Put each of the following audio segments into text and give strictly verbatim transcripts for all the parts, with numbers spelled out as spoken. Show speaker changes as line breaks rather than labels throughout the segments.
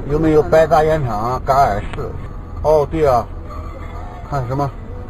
有没有白杂烟厂嘎尔市？哦，对啊，看什么？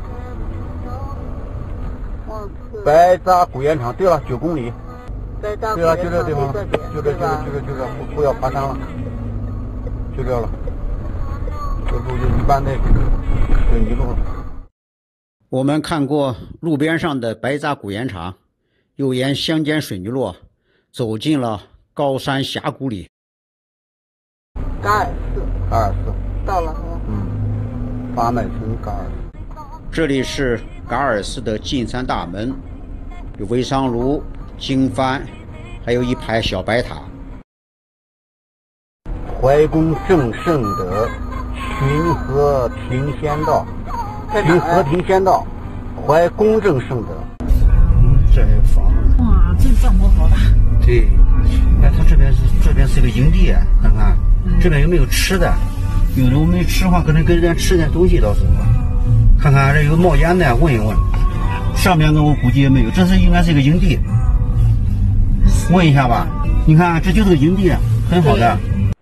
白杂古烟厂，对了，九公里。
白杂古
对了，
烟
就这地方，
厂这边
就这就这
对吧
就这就这，不不要爬山了，就这了。这路就一般的水泥路了。
我们看过路边上的白杂古烟厂，又沿乡间水泥路走进了高山峡谷里。
嘎尔寺，
嘎尔寺
到了是吧？
嗯，八脉村嘎尔寺。
这里是嘎尔寺的进山大门，有围桑炉、经幡，还有一排小白塔。
怀公正圣德，群和庭仙道，群和庭仙道，怀公正圣德。
嗯，这还有房子。
哇，这帐篷好大。
对，哎，它这边是这边是个营地啊，看看、嗯、这边有没有吃的？有的我没吃的话，可能给人家吃点东西，到时候看看这有冒烟的，问一问。上面呢，我估计也没有，这是应该是一个营地，问一下吧。你看，这就是个营地，很好的。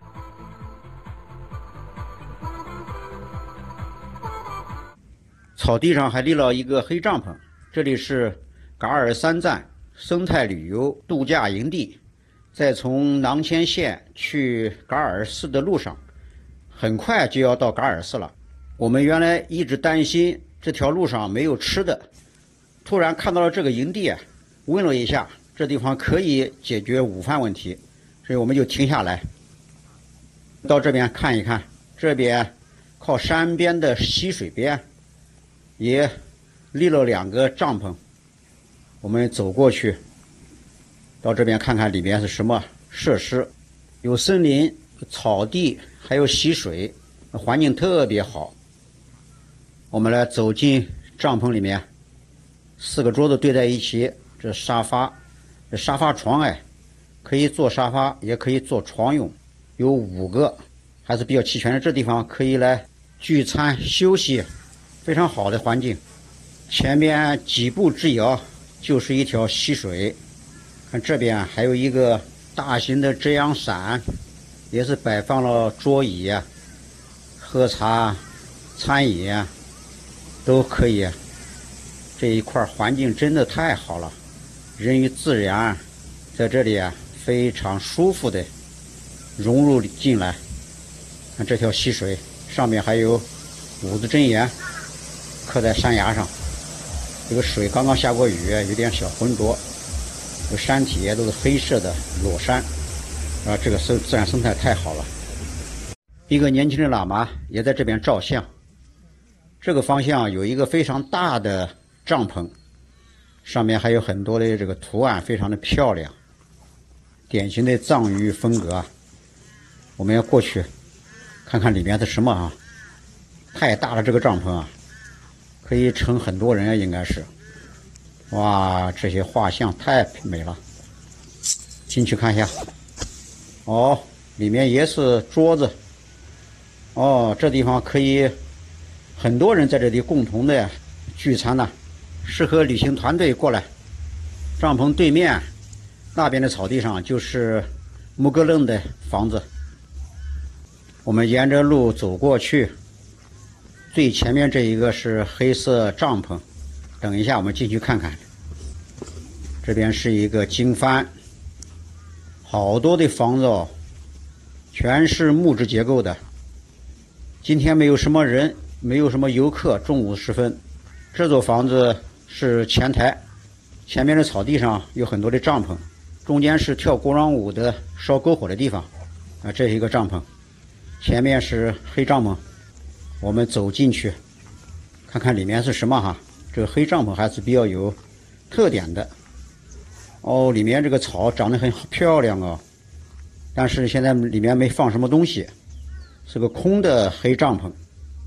草地上还立了一个黑帐篷，这里是嘎尔三站生态旅游度假营地。在从囊谦县去嘎尔寺的路上，很快就要到嘎尔寺了。我们原来一直担心这条路上没有吃的，突然看到了这个营地，问了一下，这地方可以解决午饭问题，所以我们就停下来到这边看一看。这边靠山边的溪水边也立了两个帐篷，我们走过去到这边看看里面是什么设施，有森林、草地，还有溪水，环境特别好。我们来走进帐篷里面，四个桌子对在一起，这沙发，这沙发床哎，可以做沙发，也可以做床用，有五个，还是比较齐全的。这地方可以来聚餐休息，非常好的环境。前面几步之遥就是一条溪水，看这边还有一个大型的遮阳伞，也是摆放了桌椅啊，喝茶、餐饮啊都可以。这一块环境真的太好了，人与自然在这里啊非常舒服的融入进来。看这条溪水上面还有五字真言刻在山崖上，这个水刚刚下过雨，有点小浑浊，这个山体也都是黑色的裸山啊，这个生自然生态太好了。一个年轻的喇嘛也在这边照相。这个方向有一个非常大的帐篷，上面还有很多的这个图案，非常的漂亮，典型的藏域风格。我们要过去看看里面是什么啊？太大了，这个帐篷啊，可以盛很多人啊，应该是。哇，这些画像太美了，进去看一下。哦，里面也是桌子。哦，这地方可以很多人在这里共同的聚餐呢，适合旅行团队过来。帐篷对面那边的草地上就是木格楞的房子。我们沿着路走过去，最前面这一个是黑色帐篷，等一下我们进去看看。这边是一个经幡，好多的房子哦，全是木质结构的。今天没有什么人，没有什么游客，中午时分。这座房子是前台，前面的草地上有很多的帐篷，中间是跳国殇舞的烧篝火的地方啊，这是一个帐篷，前面是黑帐篷。我们走进去看看里面是什么哈。这个黑帐篷还是比较有特点的哦，里面这个草长得很漂亮哦，但是现在里面没放什么东西，是个空的黑帐篷。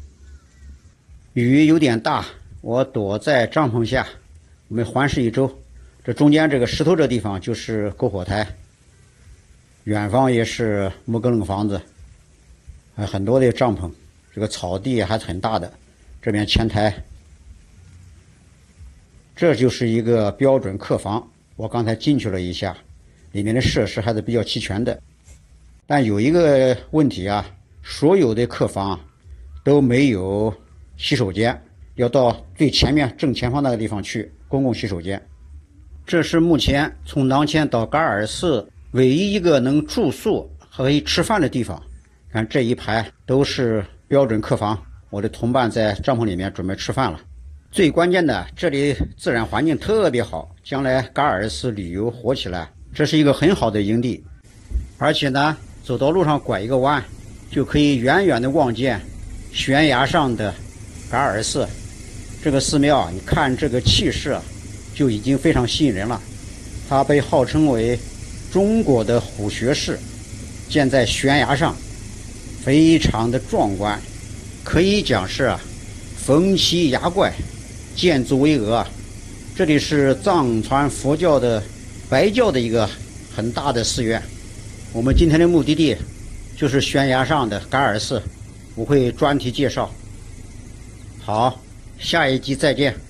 雨有点大，我躲在帐篷下，我们环视一周。这中间这个石头这地方就是篝火台，远方也是木格楞房子，还很多的帐篷。这个草地还是很大的，这边前台，这就是一个标准客房。我刚才进去了一下，里面的设施还是比较齐全的，但有一个问题啊， 所有的客房都没有洗手间，要到最前面正前方那个地方去公共洗手间。这是目前从囊谦到噶尔寺唯一一个能住宿和可以吃饭的地方。看这一排都是标准客房，我的同伴在帐篷里面准备吃饭了。最关键的，这里自然环境特别好，将来噶尔寺旅游火起来，这是一个很好的营地。而且呢，走到路上拐一个弯，就可以远远的望见悬崖上的噶尔寺。这个寺庙，你看这个气势就已经非常吸引人了。它被号称为中国的虎穴寺，建在悬崖上，非常的壮观，可以讲是峰奇崖怪，建筑巍峨。这里是藏传佛教的白教的一个很大的寺院。我们今天的目的地就是悬崖上的噶尔寺，我会专题介绍。好，下一集再见。